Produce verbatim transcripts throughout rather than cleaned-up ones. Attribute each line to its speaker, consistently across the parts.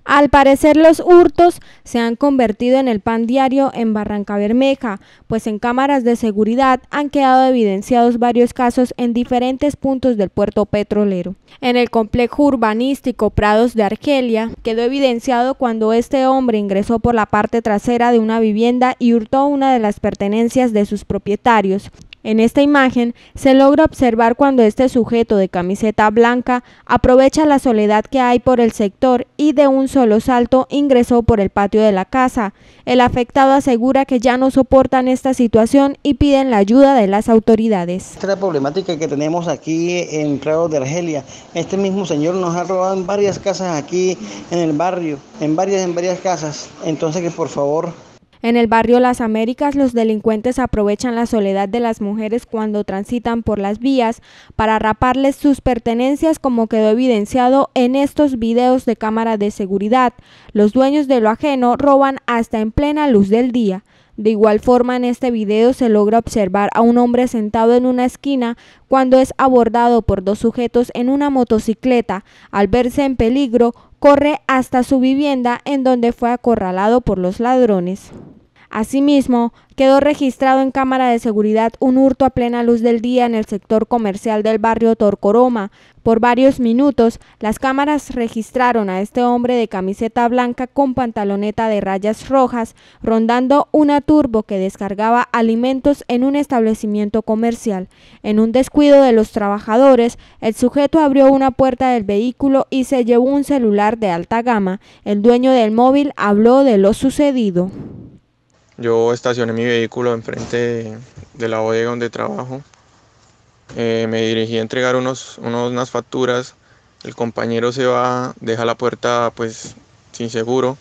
Speaker 1: Al parecer los hurtos se han convertido en el pan diario en Barrancabermeja, pues en cámaras de seguridad han quedado evidenciados varios casos en diferentes puntos del puerto petrolero. En el complejo urbanístico Prados de Argelia quedó evidenciado cuando este hombre ingresó por la parte trasera de una vivienda y hurtó una de las pertenencias de sus propietarios. En esta imagen se logra observar cuando este sujeto de camiseta blanca aprovecha la soledad que hay por el sector y de un solo salto ingresó por el patio de la casa. El afectado asegura que ya no soportan esta situación y piden la ayuda de las autoridades.
Speaker 2: Esta es la problemática que tenemos aquí en Prados de Argelia. Este mismo señor nos ha robado en varias casas aquí en el barrio, en varias, en varias casas. Entonces que por favor...
Speaker 1: En el barrio Las Américas, los delincuentes aprovechan la soledad de las mujeres cuando transitan por las vías para raparles sus pertenencias, como quedó evidenciado en estos videos de cámara de seguridad. Los dueños de lo ajeno roban hasta en plena luz del día. De igual forma, en este video se logra observar a un hombre sentado en una esquina cuando es abordado por dos sujetos en una motocicleta. Al verse en peligro, corre hasta su vivienda en donde fue acorralado por los ladrones. Asimismo, quedó registrado en cámara de seguridad un hurto a plena luz del día en el sector comercial del barrio Torcoroma. Por varios minutos, las cámaras registraron a este hombre de camiseta blanca con pantaloneta de rayas rojas, rondando una turbo que descargaba alimentos en un establecimiento comercial. En un descuido de los trabajadores, el sujeto abrió una puerta del vehículo y se llevó un celular de alta gama. El dueño del móvil habló de lo sucedido.
Speaker 3: Yo estacioné mi vehículo enfrente de la bodega donde trabajo. Eh, me dirigí a entregar unos, unos, unas facturas. El compañero se va, deja la puerta pues sin seguro.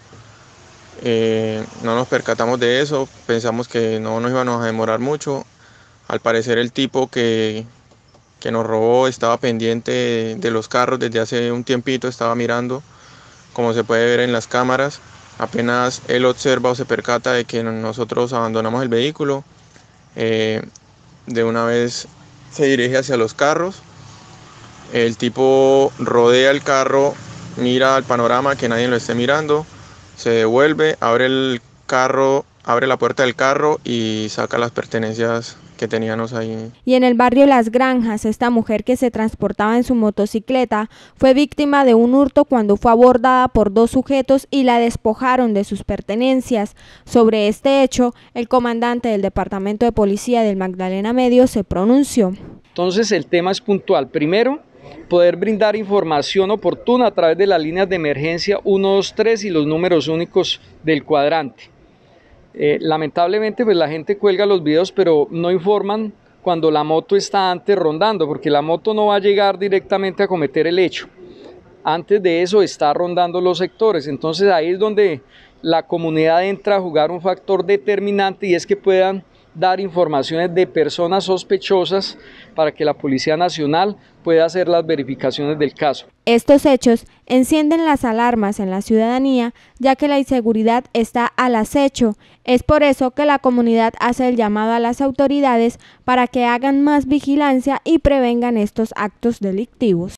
Speaker 3: Eh, no nos percatamos de eso, pensamos que no nos íbamos a demorar mucho. Al parecer el tipo que, que nos robó estaba pendiente de, de los carros desde hace un tiempito, estaba mirando, como se puede ver en las cámaras. Apenas él observa o se percata de que nosotros abandonamos el vehículo, eh, de una vez se dirige hacia los carros. El tipo rodea el carro, mira al panorama, que nadie lo esté mirando, se devuelve, abre el carro, abre la puerta del carro y saca las pertenencias que teníamos ahí.
Speaker 1: Y en el barrio Las Granjas, esta mujer que se transportaba en su motocicleta fue víctima de un hurto cuando fue abordada por dos sujetos y la despojaron de sus pertenencias. Sobre este hecho, el comandante del Departamento de Policía del Magdalena Medio se pronunció.
Speaker 4: Entonces el tema es puntual. Primero, poder brindar información oportuna a través de las líneas de emergencia uno dos tres y los números únicos del cuadrante. Eh, lamentablemente pues la gente cuelga los videos, pero no informan cuando la moto está antes rondando, porque la moto no va a llegar directamente a cometer el hecho. Antes de eso está rondando los sectores, entonces ahí es donde la comunidad entra a jugar un factor determinante, y es que puedan dar informaciones de personas sospechosas para que la Policía Nacional pueda hacer las verificaciones del caso.
Speaker 1: Estos hechos encienden las alarmas en la ciudadanía, ya que la inseguridad está al acecho. Es por eso que la comunidad hace el llamado a las autoridades para que hagan más vigilancia y prevengan estos actos delictivos.